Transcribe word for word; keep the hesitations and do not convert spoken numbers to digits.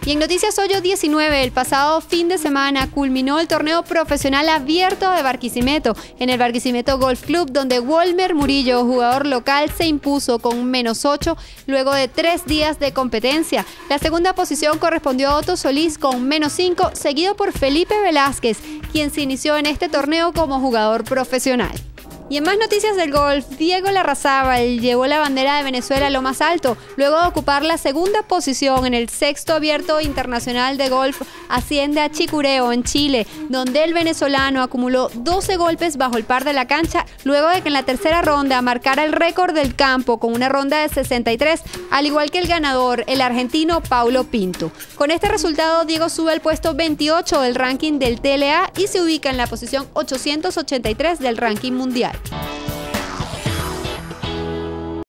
Y en Noticias Hoyo diecinueve, el pasado fin de semana culminó el torneo profesional abierto de Barquisimeto, en el Barquisimeto Golf Club, donde Walmer Murillo, jugador local, se impuso con un menos ocho luego de tres días de competencia. La segunda posición correspondió a Otto Solís con un menos cinco, seguido por Felipe Velázquez, quien se inició en este torneo como jugador profesional. Y en más noticias del golf, Diego Larrazábal llevó la bandera de Venezuela a lo más alto, luego de ocupar la segunda posición en el sexto abierto internacional de golf Hacienda Chicureo en Chile, donde el venezolano acumuló doce golpes bajo el par de la cancha, luego de que en la tercera ronda marcara el récord del campo con una ronda de sesenta y tres, al igual que el ganador, el argentino Paulo Pinto. Con este resultado, Diego sube al puesto veintiocho del ranking del T L A y se ubica en la posición ochocientos ochenta y tres del ranking mundial.